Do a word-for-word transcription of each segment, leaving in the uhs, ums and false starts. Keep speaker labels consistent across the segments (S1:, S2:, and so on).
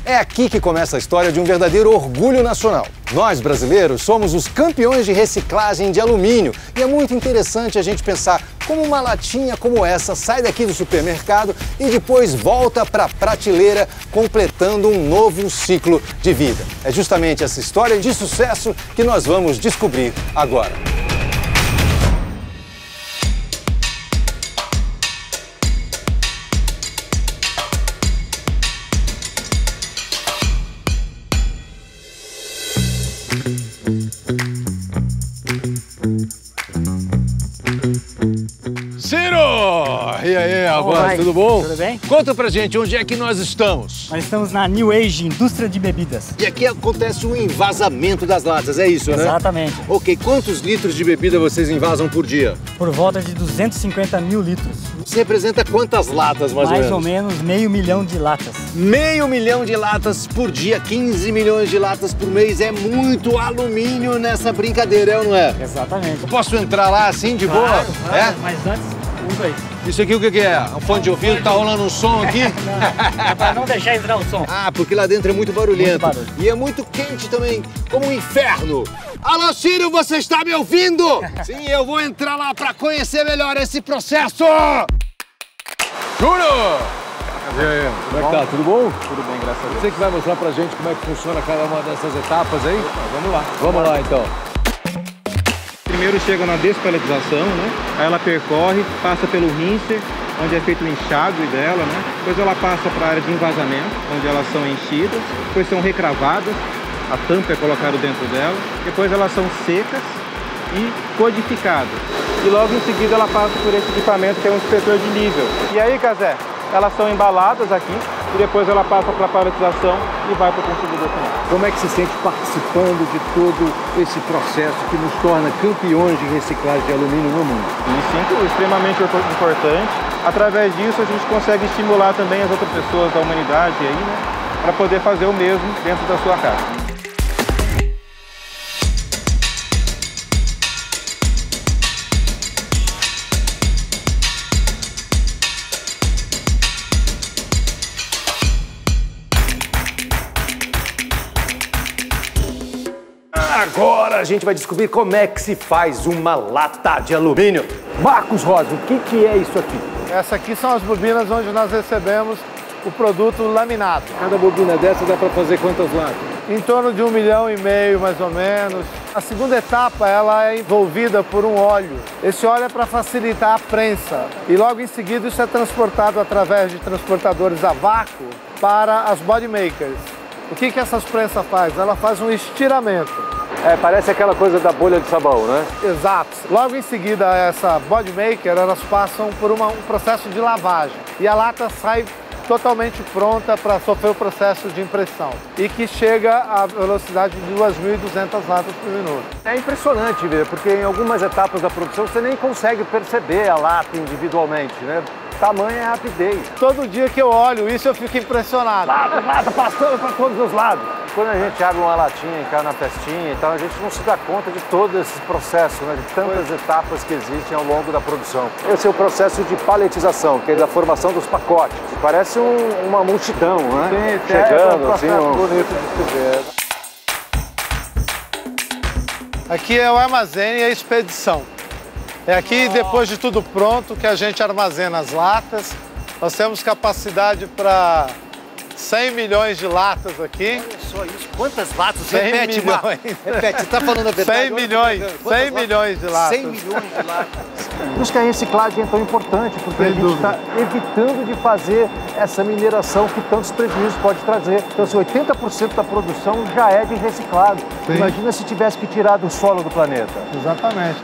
S1: É aqui que começa a história de um verdadeiro orgulho nacional. Nós, brasileiros, somos os campeões de reciclagem de alumínio. E é muito interessante a gente pensar como uma latinha como essa sai daqui do supermercado e depois volta para a prateleira, completando um novo ciclo de vida. É justamente essa história de sucesso que nós vamos descobrir agora.
S2: Ciro! E aí, rapaz, tudo bom?
S3: Tudo bem?
S2: Conta pra gente, onde é que nós estamos?
S3: Nós estamos na New Age, indústria de bebidas.
S1: E aqui acontece um envasamento das latas, é isso, né?
S3: Exatamente.
S1: Ok, quantos litros de bebida vocês envasam por dia?
S3: Por volta de duzentos e cinquenta mil litros.
S1: Você representa quantas latas, mais,
S3: Mais
S1: ou
S3: ou
S1: menos?
S3: menos meio milhão de latas.
S1: Meio milhão de latas por dia, quinze milhões de latas por mês. É muito alumínio nessa brincadeira, é ou não é?
S3: Exatamente.
S1: Eu posso entrar lá assim, de boa?
S3: Claro, claro,
S1: É?
S3: mas antes, usa aí.
S1: Isso aqui o que que é? Um fone de ouvido? Tá rolando um som aqui?
S3: Não, é pra não deixar entrar o som.
S1: Ah, porque lá dentro é muito barulhento.
S3: Muito barulho.
S1: E é muito quente também, como um inferno. Alô, Ciro, você está me ouvindo? Sim, eu vou entrar lá para conhecer melhor esse processo.
S2: Júnior! E aí, como é que tá? Tudo bom?
S4: Tudo bem, graças a Deus.
S2: Você que vai mostrar pra gente como é que funciona cada uma dessas etapas aí? Vamos lá. Vamos lá, então.
S4: Primeiro chega na despaletização, né? Aí ela percorre, passa pelo rinser, onde é feito o enxágue dela, né? Depois ela passa para a área de envasamento, onde elas são enchidas. Depois são recravadas, a tampa é colocada dentro dela. Depois elas são secas e codificadas. E logo em seguida ela passa por esse equipamento que é um inspetor de nível. E aí, Cazé, elas são embaladas aqui e depois ela passa para a paletização e vai para o consumidor final.
S2: Como é que se sente participando de todo esse processo que nos torna campeões de reciclagem de alumínio no mundo?
S4: Me sinto extremamente importante. Através disso a gente consegue estimular também as outras pessoas da humanidade aí, né, para poder fazer o mesmo dentro da sua casa.
S1: Agora a gente vai descobrir como é que se faz uma lata de alumínio. Marcos Rosa, o que que é isso aqui?
S5: Essas aqui são as bobinas onde nós recebemos o produto laminado.
S2: Cada bobina dessa dá para fazer quantas latas?
S5: Em torno de um milhão e meio, mais ou menos. A segunda etapa, ela é envolvida por um óleo. Esse óleo é para facilitar a prensa. E logo em seguida isso é transportado através de transportadores a vácuo para as body makers. O que que essas prensas faz? Ela faz um estiramento.
S2: É, parece aquela coisa da bolha de sabão, né?
S5: Exato. Logo em seguida, essa body maker, elas passam por uma, um processo de lavagem. E a lata sai totalmente pronta para sofrer o processo de impressão. E que chega à velocidade de duas mil e duzentas latas por minuto.
S1: É impressionante, porque em algumas etapas da produção você nem consegue perceber a lata individualmente, né? Tamanho é rapidez.
S5: Todo dia que eu olho isso, eu fico impressionado.
S1: Lata, lata, passando para todos os lados. Quando a gente abre uma latinha e cai na festinha e tal, a gente não se dá conta de todo esse processo, né? De tantas etapas que existem ao longo da produção. Esse é o processo de paletização, que é da formação dos pacotes. Parece um, uma multidão, né?
S5: Sim,
S1: chegando,
S5: é um
S1: assim,
S5: processo
S1: um...
S5: bonito de se ver. Aqui é o armazém e a expedição. É aqui, depois de tudo pronto, que a gente armazena as latas. Nós temos capacidade para cem milhões de latas aqui.
S1: Olha só isso, quantas latas?
S5: cem
S1: Repete,
S5: milhões.
S1: Mar... Repete, você está falando a verdade?
S5: cem milhões, cem milhões de latas.
S1: cem milhões de latas. Por isso que a reciclagem é tão importante, porque
S5: Sem
S1: a gente está evitando de fazer essa mineração que tantos prejuízos pode trazer. Então, assim, oitenta por cento da produção já é de reciclado.
S5: Sim.
S1: Imagina se tivesse que tirar do solo do planeta.
S5: Exatamente.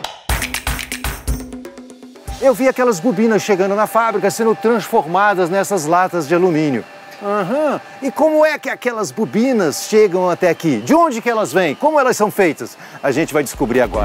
S1: Eu vi aquelas bobinas chegando na fábrica sendo transformadas nessas latas de alumínio. Aham. E como é que aquelas bobinas chegam até aqui? De onde que elas vêm? Como elas são feitas? A gente vai descobrir agora.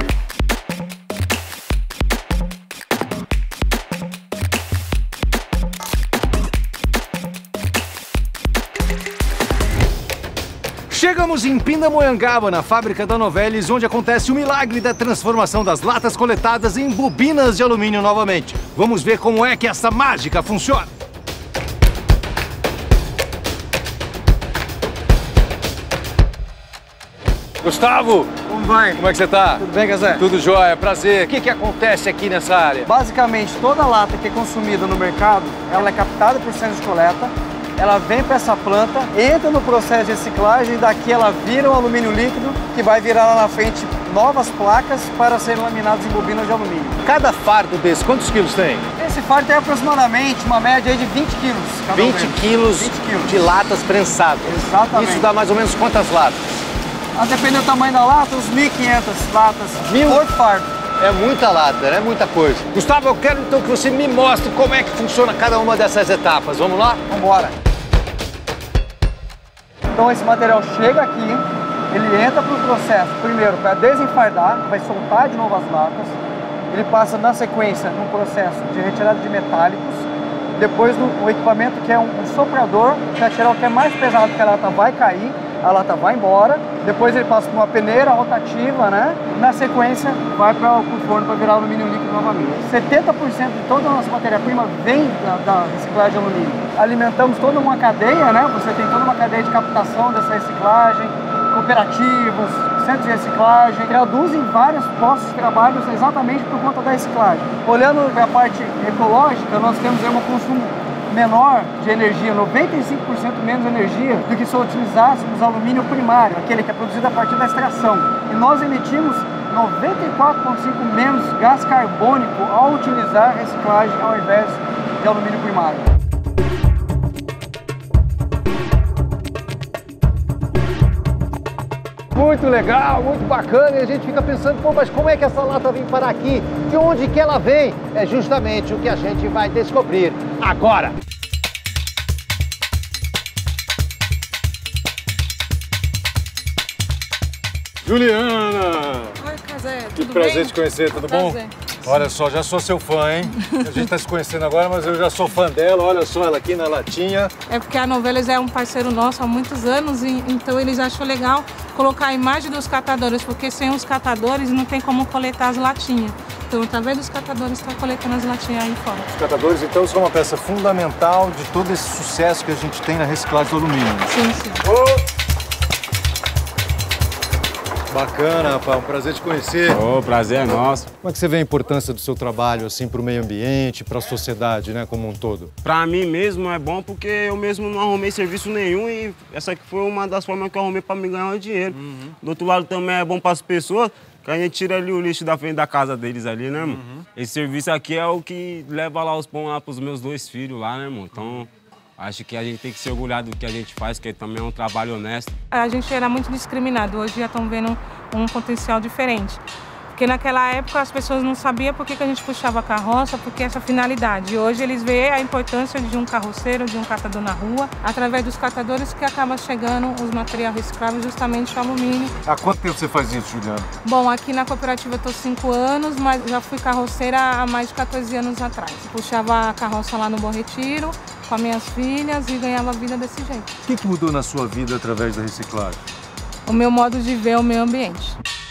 S1: Chegamos em Pindamonhangaba, na fábrica da Novelis, onde acontece o milagre da transformação das latas coletadas em bobinas de alumínio novamente. Vamos ver como é que essa mágica funciona. Gustavo!
S5: Como vai?
S1: Como é que você tá?
S5: Tudo bem, Gazé?
S1: Tudo jóia, prazer. O que que acontece aqui nessa área?
S5: Basicamente, toda lata que é consumida no mercado, ela é captada por centro de coleta, ela vem para essa planta, entra no processo de reciclagem, daqui ela vira um alumínio líquido, que vai virar lá na frente novas placas para serem laminadas em bobinas de alumínio.
S1: Cada fardo desse, quantos quilos tem?
S5: Esse fardo tem aproximadamente uma média aí de vinte quilos. Cada
S1: vinte quilos
S5: vinte quilos
S1: de latas prensadas.
S5: Exatamente.
S1: Isso dá mais ou menos quantas latas?
S5: A depender do tamanho da lata, uns mil e quinhentas latas
S1: Mil?
S5: por fardo.
S1: É muita lata, é muita coisa. Gustavo, eu quero então que você me mostre como é que funciona cada uma dessas etapas. Vamos lá?
S5: Vamos embora. Então esse material chega aqui, ele entra para o processo, primeiro para desenfardar, vai soltar de novo as latas, ele passa na sequência num processo de retirada de metálicos, depois no equipamento que é um, um soprador, para tirar o que é mais pesado, que a lata vai cair, a lata vai embora, depois ele passa por uma peneira rotativa, né? Na sequência vai para o forno para virar alumínio líquido novamente. setenta por cento de toda a nossa matéria-prima vem da, da reciclagem de alumínio. Alimentamos toda uma cadeia, né? Você tem toda uma cadeia de captação dessa reciclagem, cooperativas, centros de reciclagem, traduzem vários postos de trabalho exatamente por conta da reciclagem. Olhando para a parte ecológica, nós temos aí um consumo menor de energia, noventa e cinco por cento menos energia do que se utilizássemos alumínio primário, aquele que é produzido a partir da extração. E nós emitimos noventa e quatro vírgula cinco por cento menos gás carbônico ao utilizar a reciclagem ao invés de alumínio primário.
S1: Muito legal, muito bacana, e a gente fica pensando, pô, mas como é que essa lata vem parar aqui? De onde que ela vem? É justamente o que a gente vai descobrir agora. Juliana!
S6: Oi, Casé,
S1: Que
S6: tudo
S1: prazer
S6: bem?
S1: te conhecer, tudo
S6: Prazer.
S1: bom? Olha só, já sou seu fã, hein? A gente tá se conhecendo agora, mas eu já sou fã dela. Olha só ela aqui na latinha.
S6: É porque a Novelis é um parceiro nosso há muitos anos, e então eles acham legal colocar a imagem dos catadores, porque sem os catadores não tem como coletar as latinhas. Então, através dos catadores, está coletando as latinhas aí fora.
S1: Os catadores, então, são uma peça fundamental de todo esse sucesso que a gente tem na reciclagem do alumínio.
S6: Sim, sim.
S1: Oh! Bacana, rapaz, um prazer te conhecer.
S7: O prazer é nosso.
S1: Como é que você vê a importância do seu trabalho, assim, para o meio ambiente, para a sociedade, né, como um todo?
S7: Pra mim mesmo é bom porque eu mesmo não arrumei serviço nenhum e essa aqui foi uma das formas que eu arrumei para me ganhar um dinheiro. Uhum. Do outro lado também é bom para as pessoas, que a gente tira ali o lixo da frente da casa deles ali, né, irmão? Uhum. Esse serviço aqui é o que leva lá os pão lá pros meus dois filhos lá, né, irmão? Então, acho que a gente tem que se orgulhar do que a gente faz, que também é um trabalho honesto.
S6: A gente era muito discriminado, hoje já estão vendo um, um potencial diferente. Porque naquela época as pessoas não sabiam por que, que a gente puxava a carroça, porque essa finalidade. E hoje eles veem a importância de um carroceiro, de um catador na rua, através dos catadores que acaba chegando os materiais recicláveis, justamente o alumínio.
S1: Há quanto tempo você faz isso, Juliana?
S6: Bom, aqui na cooperativa eu estou cinco anos, mas já fui carroceira há mais de quatorze anos atrás. Puxava a carroça lá no Bom Retiro, com as minhas filhas, e ganhava vida desse jeito.
S1: O que, que mudou na sua vida através da reciclagem?
S6: O meu modo de ver o meio ambiente.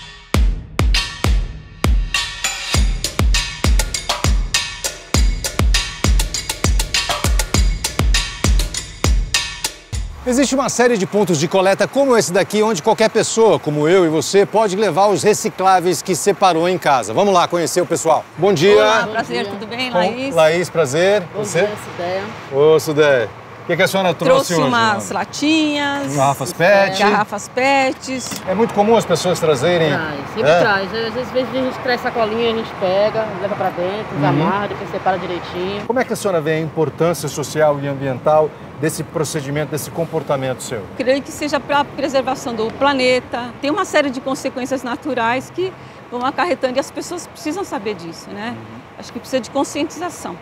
S1: Existe uma série de pontos de coleta como esse daqui, onde qualquer pessoa, como eu e você, pode levar os recicláveis que separou em casa. Vamos lá conhecer o pessoal. Bom dia.
S8: Olá, prazer, tudo bem? Laís.
S1: Bom, Laís, prazer.
S8: Bom
S1: você?
S8: dia, Sudéia.
S1: Ô, Sudéia. O que, que a senhora trouxe,
S8: trouxe
S1: hoje?
S8: umas
S1: Mano?
S8: latinhas.
S1: Garrafas pet.
S8: Garrafas pets.
S1: É muito comum as pessoas trazerem...
S9: Traz, sempre
S1: é?
S9: traz. Às vezes a gente traz sacolinha, a gente pega, leva pra dentro,
S1: Uhum.
S9: amarra, depois separa direitinho.
S1: Como é que a senhora vê a importância social e ambiental desse procedimento, desse comportamento seu?
S8: Creio que seja para a preservação do planeta. Tem uma série de consequências naturais que vão acarretando e as pessoas precisam saber disso, né? Uhum. Acho que precisa de conscientização.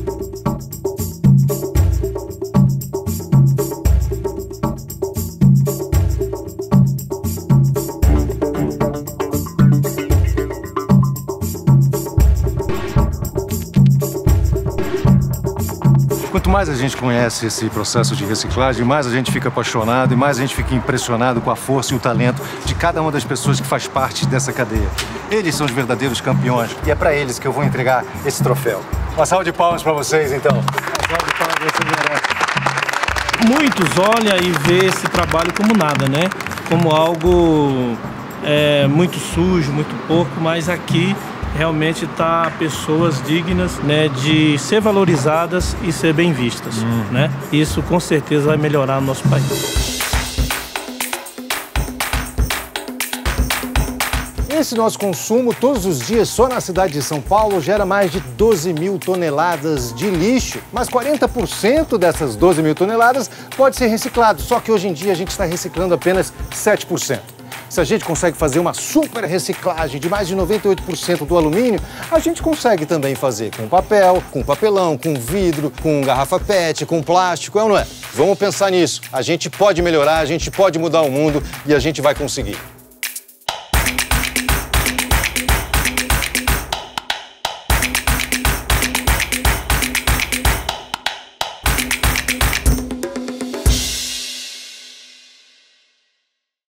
S1: Quanto mais a gente conhece esse processo de reciclagem, mais a gente fica apaixonado e mais a gente fica impressionado com a força e o talento de cada uma das pessoas que faz parte dessa cadeia. Eles são os verdadeiros campeões e é para eles que eu vou entregar esse troféu. Uma salva de palmas para vocês, então. Uma salva de palmas, vocês merecem.
S10: Muitos olham e vê esse trabalho como nada, né? Como algo é, muito sujo, muito porco, mas aqui realmente tá pessoas dignas, né, de ser valorizadas e ser bem vistas, hum. né? Isso com certeza vai melhorar o nosso país.
S1: Esse nosso consumo todos os dias só na cidade de São Paulo gera mais de doze mil toneladas de lixo, mas quarenta por cento dessas doze mil toneladas pode ser reciclado, só que hoje em dia a gente está reciclando apenas sete por cento. Se a gente consegue fazer uma super reciclagem de mais de noventa e oito por cento do alumínio, a gente consegue também fazer com papel, com papelão, com vidro, com garrafa P E T, com plástico, é ou não é? Vamos pensar nisso. A gente pode melhorar, a gente pode mudar o mundo e a gente vai conseguir.